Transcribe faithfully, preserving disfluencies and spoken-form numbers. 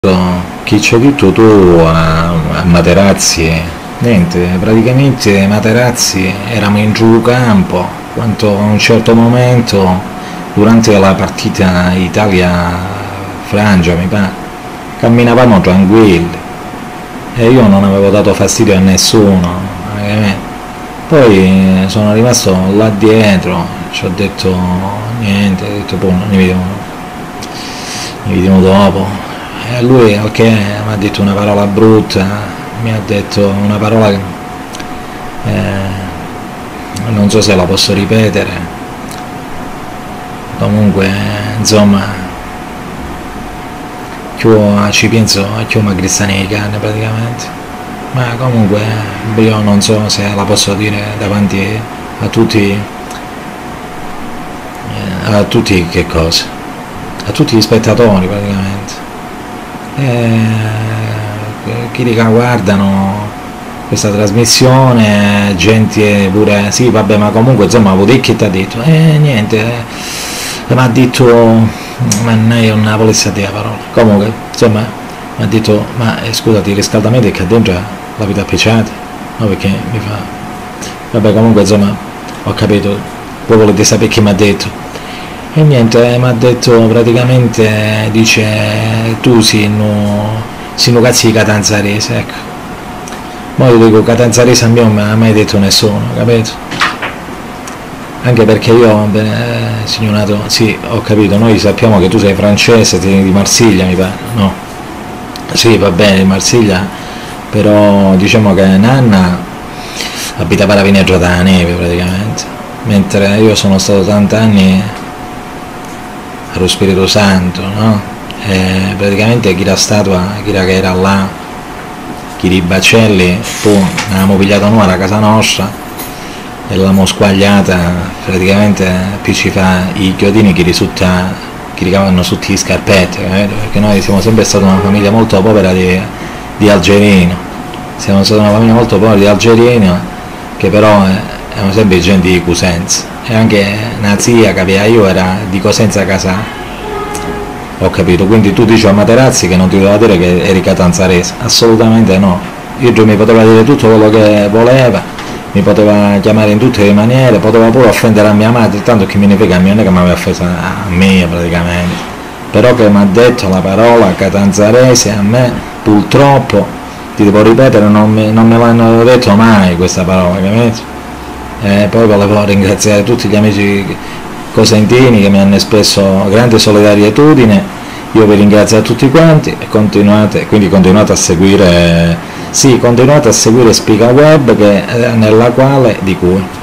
Chi c'è detto tu a, a Materazzi? Niente, praticamente Materazzi eravamo in giù campo, quando a un certo momento, durante la partita Italia-Francia, mi pare, camminavamo tranquilli e io non avevo dato fastidio a nessuno, praticamente. Poi sono rimasto là dietro, ci ho detto niente, ho detto poi ne vediamo, ne vediamo dopo. E lui al che mi ha detto una parola brutta, mi ha detto una parola che eh, non so se la posso ripetere, comunque insomma io ci penso a chioma cristiani di carne praticamente, ma comunque io non so se la posso dire davanti a tutti, a tutti che cosa, a tutti gli spettatori praticamente. Eh, chi li guardano questa trasmissione, gente pure, sì vabbè, ma comunque insomma Budecchi ti ha detto, eh niente, eh, mi ha detto, ma non la volesse dire la parola, comunque insomma mi ha detto, ma eh, scusati, il riscaldamento è che dentro la vita appicciata, no, perché mi fa, vabbè comunque insomma ho capito, voi volete sapere chi mi ha detto. E niente, mi ha detto praticamente, dice, tu sei un cazzo di catanzarese, ecco. Ma io dico, catanzarese a me non mi ha mai detto nessuno, capito? Anche perché io, beh, signorato, sì, ho capito, noi sappiamo che tu sei francese, sei di Marsiglia, mi pare, no? Sì, va bene, di Marsiglia, però diciamo che Nanna abita per la Pineggio della Neve, praticamente, mentre io sono stato tanti anni allo Spirito Santo, no? E praticamente chi la statua, chi era che era là, chi di Bacelli, poi avevamo pigliato noi alla casa nostra e l'abbiamo squagliata, praticamente più ci fa i chiodini che risulta, che ricavano tutti gli scarpetti, capito? Perché noi siamo sempre stati una famiglia molto povera di, di algerino, siamo stati una famiglia molto povera di algerino, che però eh, erano sempre gente di Cosenza. E anche una zia che io era di Cosenza Casà, ho capito, quindi tu dici a Materazzi che non ti doveva dire che eri catanzarese, assolutamente no, io mi poteva dire tutto quello che voleva, mi poteva chiamare in tutte le maniere, poteva pure offendere a mia madre, tanto che me ne frega, non è che mi aveva offeso a me praticamente, però che mi ha detto la parola catanzarese a me, purtroppo, ti devo ripetere, non, mi, non me l'hanno detto mai questa parola, capito? E poi volevo ringraziare tutti gli amici cosentini che mi hanno espresso grande solidarietudine, io vi ringrazio a tutti quanti e continuate, quindi continuate a seguire, sì, continuate a seguire Spica Web, che, nella quale, di cui